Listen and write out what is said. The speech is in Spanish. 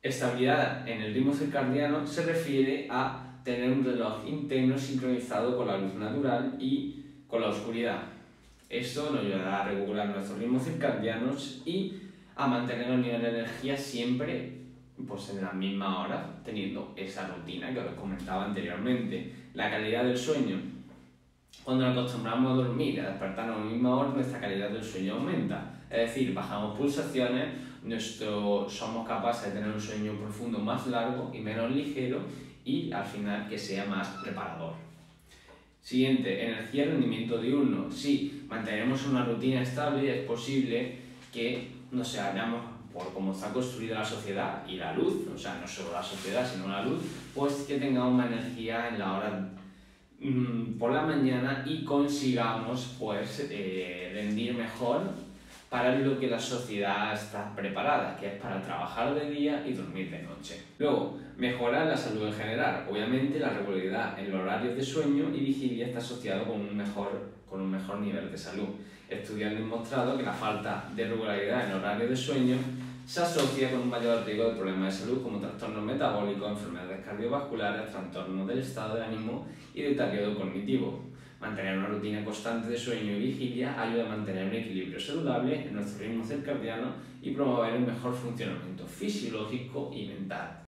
Estabilidad en el ritmo circadiano se refiere a tener un reloj interno sincronizado con la luz natural y con la oscuridad. Esto nos ayudará a regular nuestros ritmos circadianos y a mantener los niveles de energía siempre pues, en las mismas horas, teniendo esa rutina que os comentaba anteriormente. La calidad del sueño. Cuando nos acostumbramos a dormir y a despertarnos a la misma hora, nuestra calidad del sueño aumenta. Es decir, bajamos pulsaciones, somos capaces de tener un sueño profundo más largo y menos ligero y al final que sea más reparador. Siguiente, energía y rendimiento diurno. Si mantenemos una rutina estable, es posible que no se hagamos por cómo está construida la sociedad y la luz, o sea, no solo la sociedad, sino la luz, pues que tengamos una energía en la hora por la mañana y consigamos pues rendir mejor para lo que la sociedad está preparada, que es para trabajar de día y dormir de noche. Luego, mejorar la salud en general. Obviamente la regularidad en los horarios de sueño y vigilia está asociado con un mejor nivel de salud. Estudios han demostrado que la falta de regularidad en el horario de sueño se asocia con un mayor riesgo de problemas de salud como trastornos metabólicos, enfermedades cardiovasculares, trastornos del estado de ánimo y deterioro cognitivo. Mantener una rutina constante de sueño y vigilia ayuda a mantener un equilibrio saludable en nuestro ritmo circadiano y promover un mejor funcionamiento fisiológico y mental.